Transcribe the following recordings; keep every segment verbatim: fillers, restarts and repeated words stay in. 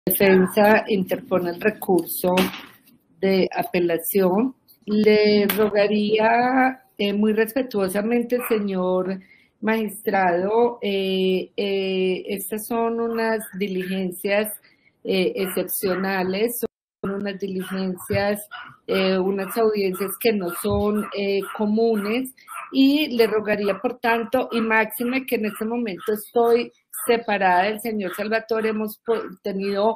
defensa interpone el recurso de apelación. Le rogaría eh, muy respetuosamente, señor magistrado, eh, eh, estas son unas diligencias eh, excepcionales, son unas diligencias, eh, unas audiencias que no son eh, comunes, y le rogaría, por tanto, y máxime que en este momento estoy separada del señor Salvatore, hemos tenido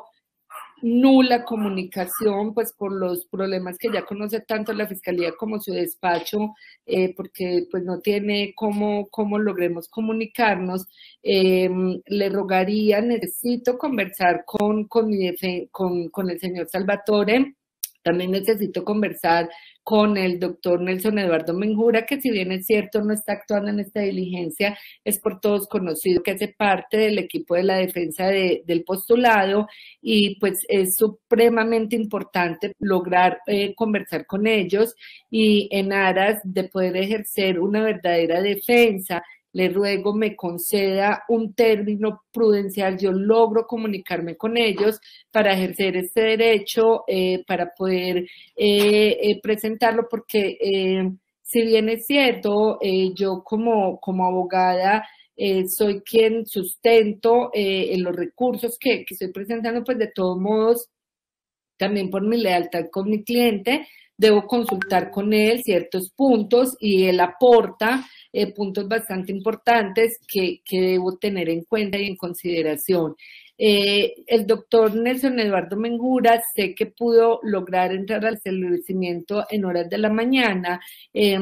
nula comunicación, pues por los problemas que ya conoce tanto la Fiscalía como su despacho, eh, porque pues no tiene cómo, cómo logremos comunicarnos. Eh, le rogaría, necesito conversar con, con, mi con, con el señor Salvatore. También necesito conversar con el doctor Nelson Eduardo Menjura, que si bien es cierto no está actuando en esta diligencia, es por todos conocido que hace parte del equipo de la defensa de, del postulado, y pues es supremamente importante lograr eh, conversar con ellos, y en aras de poder ejercer una verdadera defensa, le ruego me conceda un término prudencial. Yo logro comunicarme con ellos para ejercer este derecho, eh, para poder eh, eh, presentarlo, porque eh, si bien es cierto, eh, yo como, como abogada eh, soy quien sustento eh, en los recursos que, que estoy presentando, pues de todos modos, también por mi lealtad con mi cliente, debo consultar con él ciertos puntos, y él aporta eh, puntos bastante importantes que, que debo tener en cuenta y en consideración. Eh, el doctor Nelson Eduardo Menjura, sé que pudo lograr entrar al establecimiento en horas de la mañana, eh,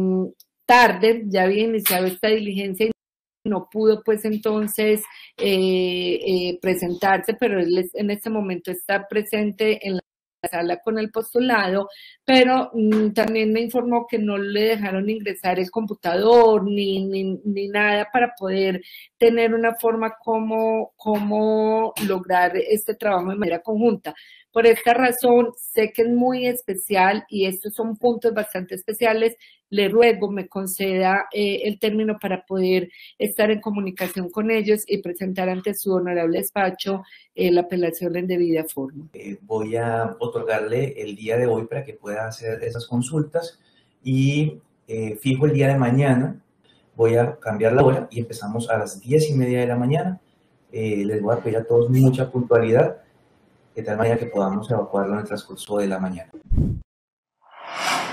tarde, ya había iniciado esta diligencia, no pudo pues entonces eh, eh, presentarse, pero él en este momento está presente en la sala con el postulado, pero mmm, también me informó que no le dejaron ingresar el computador ni, ni, ni nada para poder tener una forma como, como lograr este trabajo de manera conjunta. Por esta razón, sé que es muy especial y estos son puntos bastante especiales. Le ruego me conceda eh, el término para poder estar en comunicación con ellos y presentar ante su honorable despacho eh, la apelación en debida forma. Eh, voy a otorgarle el día de hoy para que pueda hacer esas consultas, y eh, fijo el día de mañana. Voy a cambiar la hora y empezamos a las diez y media de la mañana. Eh, les voy a pedir a todos mucha puntualidad, de tal manera que podamos evacuarlo en el transcurso de la mañana.